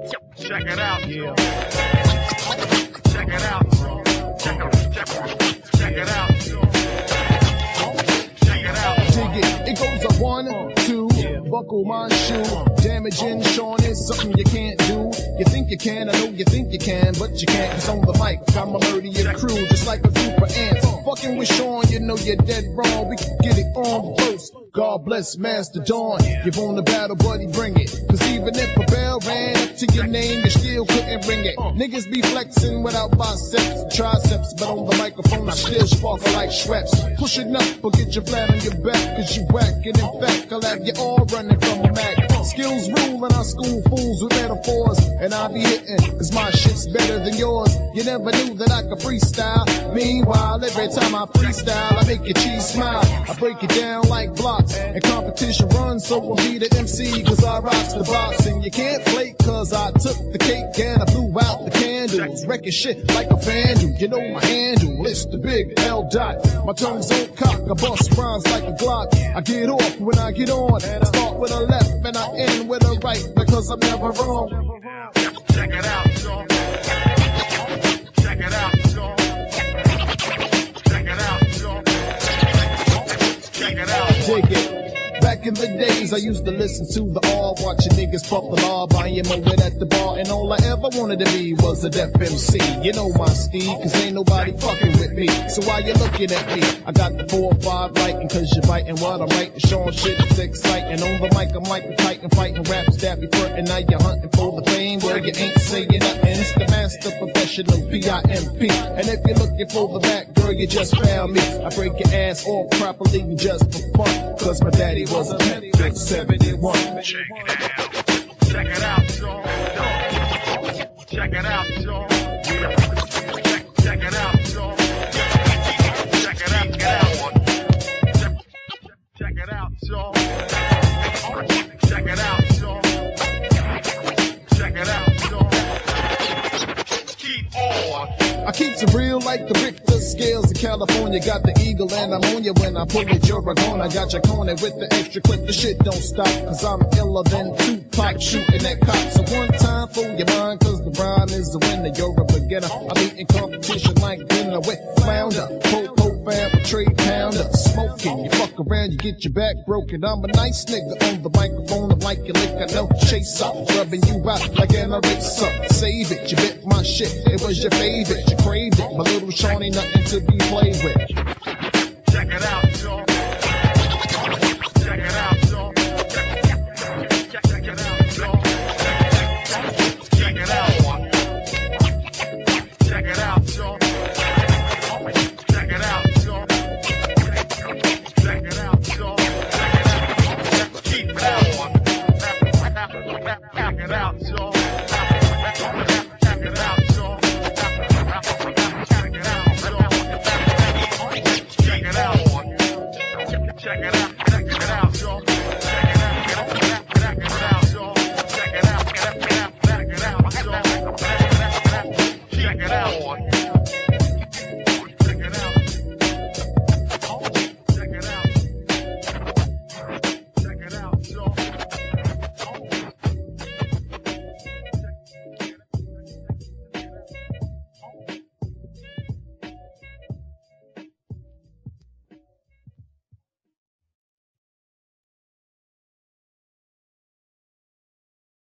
Check it out. Yeah. Check it out. Check it out. Check it out. Dig it. It goes up 1, 2. Buckle my shoe. Damaging Sean is something you can't do. You think you can, I know you think you can, but you can't. Cause on the mic, I'ma murder your crew just like a group of ants. Fucking with Sean, you know you're dead wrong. We can get it on close. God bless Master Dawn. You've won the battle, buddy, bring it. Cause even if a bell ran up to your name, you still couldn't ring it. Niggas be flexing without biceps and triceps, but on the microphone I still sparkle like Schweppes. Push it up or get you flat on your back, cause you whack. And in fact, I'll have you all running from a Mac. Skills rule and I school fools with metaphors, and I be hitting, cause my shit's better than yours. You never knew that I could freestyle. Meanwhile, every time I freestyle, I make your cheese smile. I break it down like blocks, and competition runs, so I'll be the MC, cause I rocks the box. And you can't flake, cause I took the cake and I blew out the candles. Wrecking shit like a vandal, you know my handle, it's the big L dot. My tongue's on cock, I bust rhymes like a Glock. I get off when I get on, I start with a left and I end with a right, because I'm never wrong. Check it out, y'all. Check it out, y'all. Check it out, y'all. Check it out. Dig it. Back in the days, I used to listen to the R, watching niggas pop the law, buying my wit at the bar, and all I ever wanted to be was a deaf MC. You know my Steve, cause ain't nobody fucking with me. So why you looking at me? I got the 4 or 5 writing, cause you're biting what I'm writing. Showing shit is exciting. On the mic, I'm like a titan, fighting raps that be frontin'. Now you're hunting for the fame where you ain't saying nothing. It's the master professional, P.I.M.P. And if you're looking for the back, girl, you just found me. I break your ass off properly just for fun, cause my daddy was a Pet 71. Check it out. Check it out, y'all. Check it out, y'all. Check it out, y'all. Check it out, check it out, y'all. Check it out, y'all. Check it out, y'all. Keep on. I keeps it real like the Richter scales in California. Got the eagle and I'm on you when I pull it, you're a gone. I got your corner with the extra clip, the shit don't stop, cause I'm iller than Tupac shooting at cops. So one time for your mind, cause the rhyme is the winner. You're a beginner, I'm eating competition like dinner with flounder. Po-po fam, a trade pounder. Smoking, you fuck around, you get your back broken. I'm a nice nigga on the microphone, I'm like your liquor, no chaser. Rubbing you out like an eraser. Save it, you bit my shit, it was your favorite. You craved it, my little Shawnee, nothing to be played with. Check it out, y'all. Check it out, y'all. Check it out, y'all. Check it out. Check it out, y'all. Check it out, y'all. Check it out, y'all. Keep it out. Check it out, y'all.